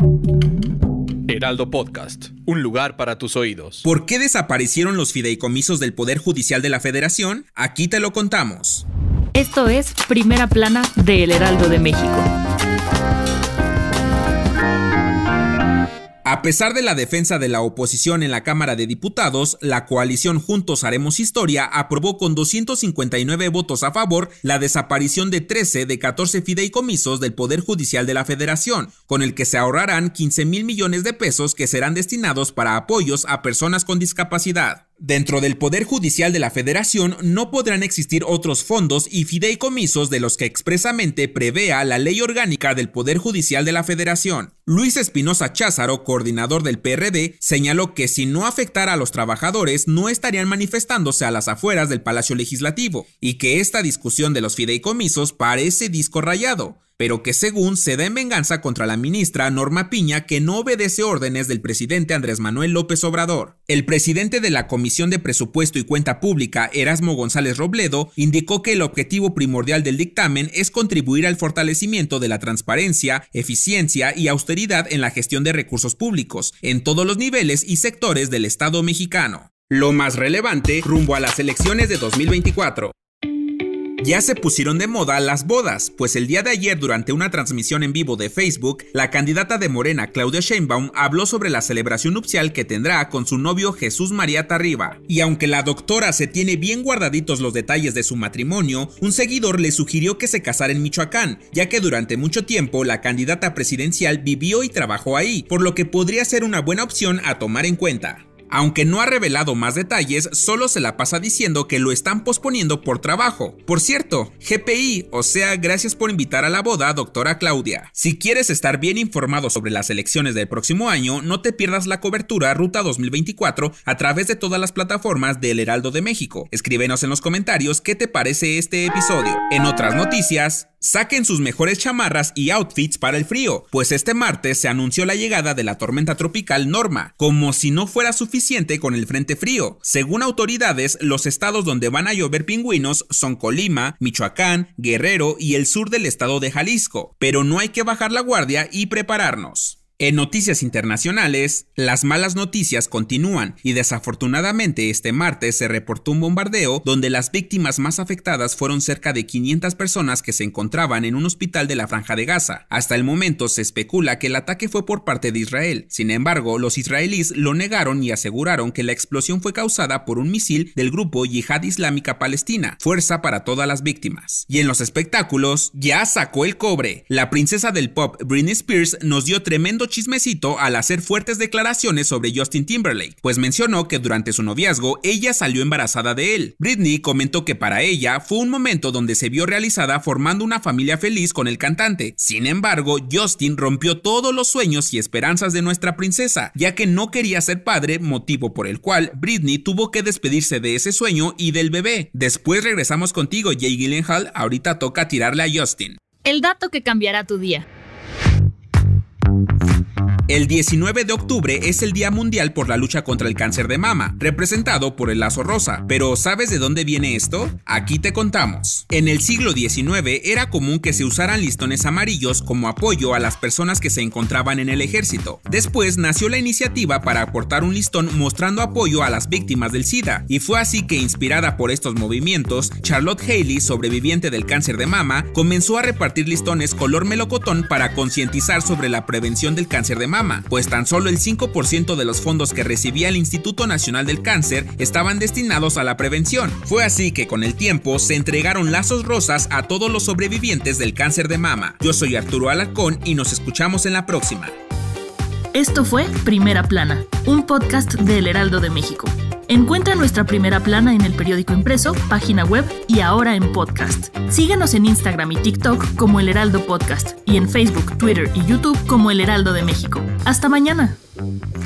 Heraldo Podcast, un lugar para tus oídos. ¿Por qué desaparecieron los fideicomisos del Poder Judicial de la Federación? Aquí te lo contamos. Esto es Primera Plana de El Heraldo de México. A pesar de la defensa de la oposición en la Cámara de Diputados, la coalición Juntos Haremos Historia aprobó con 259 votos a favor la desaparición de 13 de 14 fideicomisos del Poder Judicial de la Federación, con el que se ahorrarán 15,000 millones de pesos que serán destinados para apoyos a personas con discapacidad. Dentro del Poder Judicial de la Federación no podrán existir otros fondos y fideicomisos de los que expresamente prevea la Ley Orgánica del Poder Judicial de la Federación. Luis Espinosa Cházaro, coordinador del PRD, señaló que si no afectara a los trabajadores no estarían manifestándose a las afueras del Palacio Legislativo, y que esta discusión de los fideicomisos parece disco rayado, pero que según se da en venganza contra la ministra Norma Piña, que no obedece órdenes del presidente Andrés Manuel López Obrador. El presidente de la Comisión de Presupuesto y Cuenta Pública, Erasmo González Robledo, indicó que el objetivo primordial del dictamen es contribuir al fortalecimiento de la transparencia, eficiencia y austeridad en la gestión de recursos públicos, en todos los niveles y sectores del Estado mexicano. Lo más relevante rumbo a las elecciones de 2024. Ya se pusieron de moda las bodas, pues el día de ayer, durante una transmisión en vivo de Facebook, la candidata de Morena, Claudia Sheinbaum, habló sobre la celebración nupcial que tendrá con su novio Jesús María Tarriba. Y aunque la doctora se tiene bien guardaditos los detalles de su matrimonio, un seguidor le sugirió que se casara en Michoacán, ya que durante mucho tiempo la candidata presidencial vivió y trabajó ahí, por lo que podría ser una buena opción a tomar en cuenta. Aunque no ha revelado más detalles, solo se la pasa diciendo que lo están posponiendo por trabajo. Por cierto, GPI, o sea, gracias por invitar a la boda, doctora Claudia. Si quieres estar bien informado sobre las elecciones del próximo año, no te pierdas la cobertura Ruta 2024 a través de todas las plataformas del Heraldo de México. Escríbenos en los comentarios qué te parece este episodio. En otras noticias, saquen sus mejores chamarras y outfits para el frío, pues este martes se anunció la llegada de la tormenta tropical Norma, como si no fuera suficiente con el frente frío. Según autoridades, los estados donde van a llover pingüinos son Colima, Michoacán, Guerrero y el sur del estado de Jalisco, pero no hay que bajar la guardia y prepararnos. En noticias internacionales, las malas noticias continúan y desafortunadamente este martes se reportó un bombardeo donde las víctimas más afectadas fueron cerca de 500 personas que se encontraban en un hospital de la Franja de Gaza. Hasta el momento se especula que el ataque fue por parte de Israel. Sin embargo, los israelíes lo negaron y aseguraron que la explosión fue causada por un misil del grupo Yihad Islámica Palestina, fuerza para todas las víctimas. Y en los espectáculos, ya sacó el cobre. La princesa del pop Britney Spears nos dio tremendo chismecito al hacer fuertes declaraciones sobre Justin Timberlake, pues mencionó que durante su noviazgo ella salió embarazada de él. Britney comentó que para ella fue un momento donde se vio realizada formando una familia feliz con el cantante. Sin embargo, Justin rompió todos los sueños y esperanzas de nuestra princesa, ya que no quería ser padre, motivo por el cual Britney tuvo que despedirse de ese sueño y del bebé. Después regresamos contigo, Jake Gyllenhaal, ahorita toca tirarle a Justin. El dato que cambiará tu día. El 19 de octubre es el Día Mundial por la Lucha contra el Cáncer de Mama, representado por el lazo rosa. Pero ¿sabes de dónde viene esto? Aquí te contamos. En el siglo XIX era común que se usaran listones amarillos como apoyo a las personas que se encontraban en el ejército. Después nació la iniciativa para aportar un listón mostrando apoyo a las víctimas del SIDA, y fue así que, inspirada por estos movimientos, Charlotte Haley, sobreviviente del cáncer de mama, comenzó a repartir listones color melocotón para concientizar sobre la prevención del cáncer de mama, pues tan solo el 5% de los fondos que recibía el Instituto Nacional del Cáncer estaban destinados a la prevención. Fue así que con el tiempo se entregaron lazos rosas a todos los sobrevivientes del cáncer de mama. Yo soy Arturo Alarcón y nos escuchamos en la próxima. Esto fue Primera Plana, un podcast de El Heraldo de México. Encuentra nuestra Primera Plana en el periódico impreso, página web y ahora en podcast. Síguenos en Instagram y TikTok como El Heraldo Podcast y en Facebook, Twitter y YouTube como El Heraldo de México. ¡Hasta mañana!